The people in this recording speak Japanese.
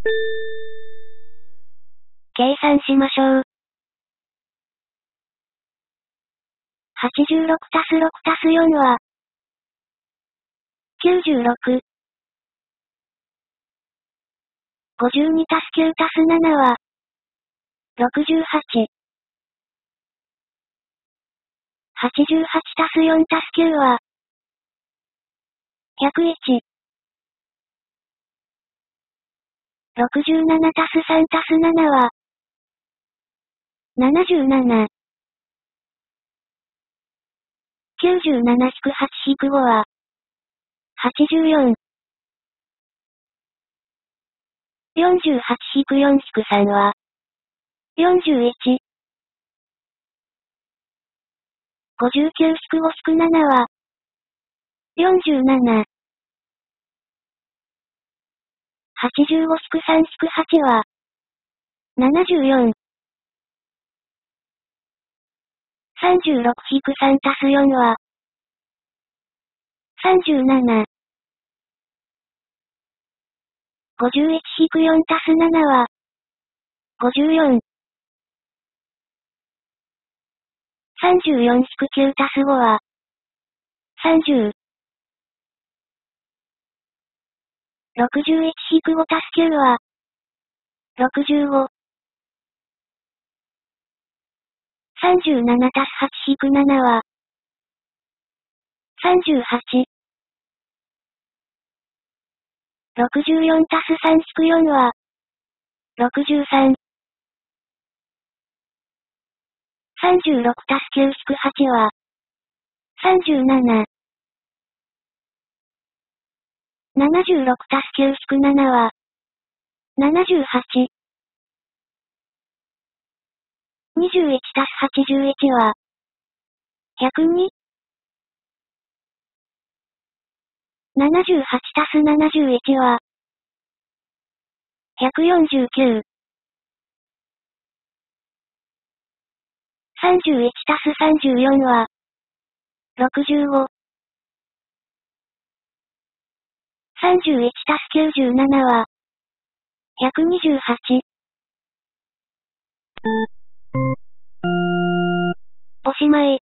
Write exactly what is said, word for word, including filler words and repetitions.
計算しましょう。はちじゅうろくたすろくたすよんは、きゅうじゅうろく。ごじゅうにたすきゅうたすななは、ろくじゅうはち。はちじゅうはちたすよんたすきゅうは、ひゃくいち。ろくじゅうななたすさんたすななは、ななじゅうなな。きゅうじゅうななひくはちひくごは、はちじゅうよん。よんじゅうはちひくよんひくさんは、よんじゅういち。ごじゅうきゅうひくごひくななは、よんじゅうなな。はちじゅうごひくさんひくはちは、ななじゅうよん。さんじゅうろくひくさんたすよんは、さんじゅうなな。ごじゅういちひくよんたすななは、ごじゅうよん。さんじゅうよんひくきゅうたすごは、さんじゅう。ろくじゅういちひくごたすきゅうは、ろくじゅうご。さんじゅうななたすはちひくななは、さんじゅうはち。ろくじゅうよんたすさんひくよんは、ろくじゅうさん。さんじゅうろくたすきゅうひくはちは、さんじゅうなな。ななじゅうろくたすきゅうひくななは、ななじゅうはち。にじゅういちたすはちじゅういちは、ひゃくに。ななじゅうはちたすななじゅういちは、ひゃくよんじゅうきゅう。さんじゅういちたすさんじゅうよんは、ろくじゅうご。さんじゅういちたすきゅうじゅうななは、ひゃくにじゅうはち。おしまい。